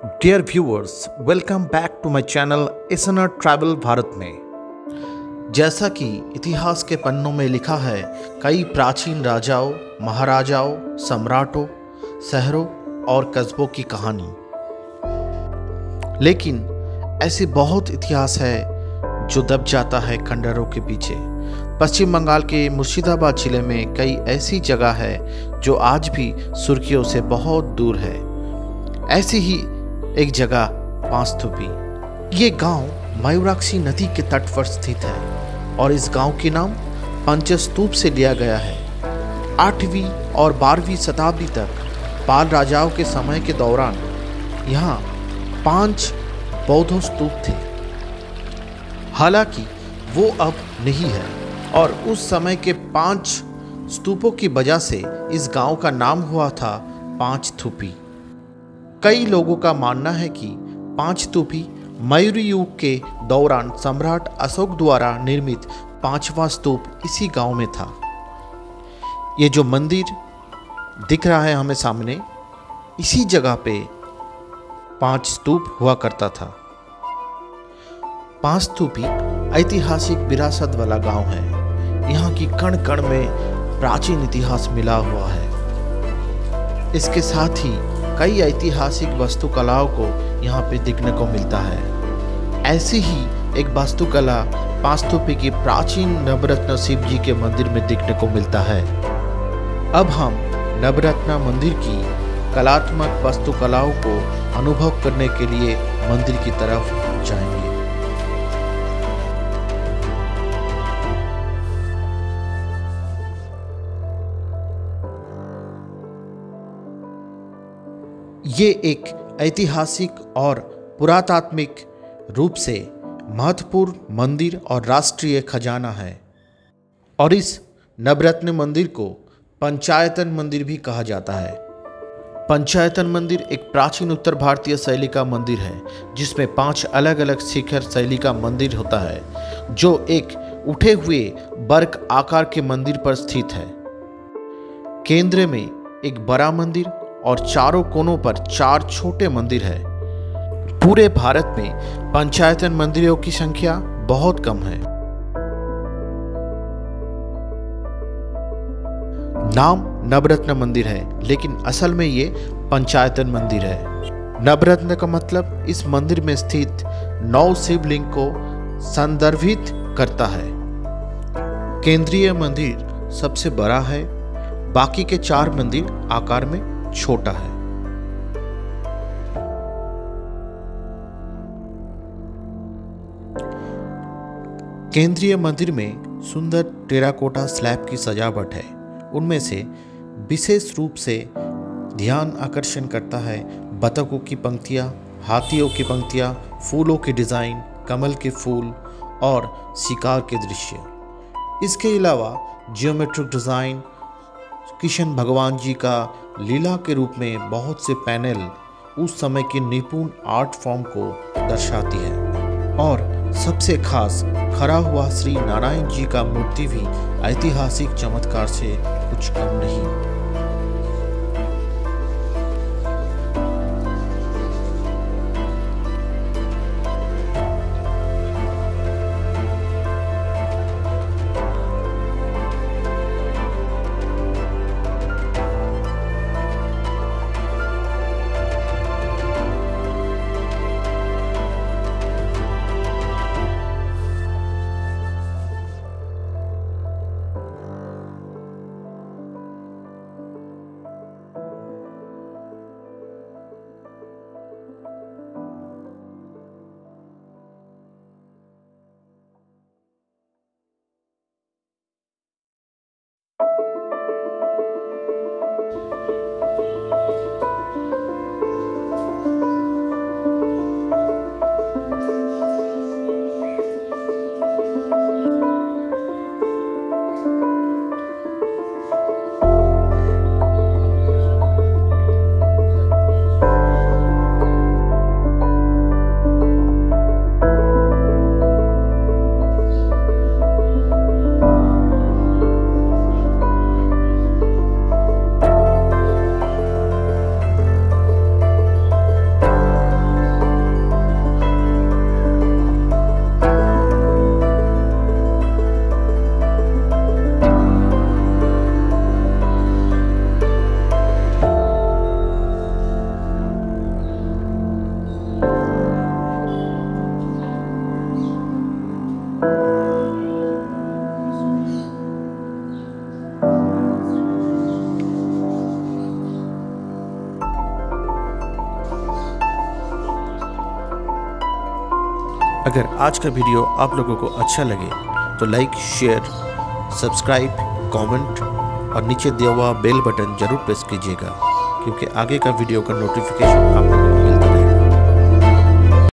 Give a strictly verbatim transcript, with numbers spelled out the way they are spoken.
Dear viewers, welcome back to my channel SNR travel Bharat में। जैसा कि इतिहास के पन्नों में लिखा है, कई प्राचीन राजाओं, महाराजाओं, सम्राटों, शहरों और कस्बों की कहानी, लेकिन ऐसी बहुत इतिहास है जो दब जाता है खंडहरों के पीछे। पश्चिम बंगाल के मुर्शिदाबाद जिले में कई ऐसी जगह है जो आज भी सुर्खियों से बहुत दूर है। ऐसी ही एक जगह पांचथुपी। ये गांव मयूराक्षी नदी के तट पर स्थित है और इस गांव के नाम पंचस्तूप से लिया गया है। आठवीं और बारहवीं शताब्दी तक पाल राजाओं के समय के दौरान यहाँ पांच बौद्ध स्तूप थे। हालांकि वो अब नहीं है और उस समय के पांच स्तूपों की वजह से इस गांव का नाम हुआ था पांचथुपी। कई लोगों का मानना है कि पांचथुपी मयूरी युग के दौरान सम्राट अशोक द्वारा निर्मित पांचवा स्तूप इसी गांव में था। ये जो मंदिर दिख रहा है हमें सामने, इसी जगह पे पांच स्तूप हुआ करता था। पांचथुपी ऐतिहासिक विरासत वाला गांव है। यहाँ की कण कण में प्राचीन इतिहास मिला हुआ है। इसके साथ ही कई ऐतिहासिक वास्तुकलाओं को यहाँ पे देखने को मिलता है। ऐसी ही एक वास्तुकला पांचथुपी की प्राचीन नवरत्न शिव जी के मंदिर में देखने को मिलता है। अब हम नवरत्न मंदिर की कलात्मक वास्तुकलाओं को अनुभव करने के लिए मंदिर की तरफ जाएंगे। ये एक ऐतिहासिक और पुरातात्विक रूप से महत्वपूर्ण मंदिर और राष्ट्रीय खजाना है और इस नवरत्न मंदिर को पंचायतन मंदिर भी कहा जाता है। पंचायतन मंदिर एक प्राचीन उत्तर भारतीय शैली का मंदिर है जिसमें पांच अलग अलग शिखर शैली का मंदिर होता है, जो एक उठे हुए वर्ग आकार के मंदिर पर स्थित है। केंद्र में एक बड़ा मंदिर और चारों कोनों पर चार छोटे मंदिर है। पूरे भारत में पंचायतन मंदिरों की संख्या बहुत कम है। नाम नवरत्न मंदिर है, लेकिन असल में ये पंचायतन मंदिर है। नवरत्न का मतलब इस मंदिर में स्थित नौ शिवलिंग को संदर्भित करता है। केंद्रीय मंदिर सबसे बड़ा है, बाकी के चार मंदिर आकार में छोटा है। केंद्रीय मंदिर में सुंदर टेराकोटा स्लैब की सजावट है। उनमें से विशेष रूप से ध्यान आकर्षण करता है बतखों की पंक्तियां, हाथियों की पंक्तियां, फूलों के डिजाइन, कमल के फूल और शिकार के दृश्य। इसके अलावा जियोमेट्रिक डिजाइन कृष्ण भगवान जी का लीला के रूप में बहुत से पैनल उस समय के निपुण आर्ट फॉर्म को दर्शाती है। और सबसे खास खड़ा हुआ श्री नारायण जी का मूर्ति भी ऐतिहासिक चमत्कार से कुछ कम नहीं। अगर आज का वीडियो आप लोगों को अच्छा लगे तो लाइक, शेयर, सब्सक्राइब, कमेंट और नीचे दिया हुआ बेल बटन जरूर प्रेस कीजिएगा, क्योंकि आगे का वीडियो का नोटिफिकेशन आप लोगों को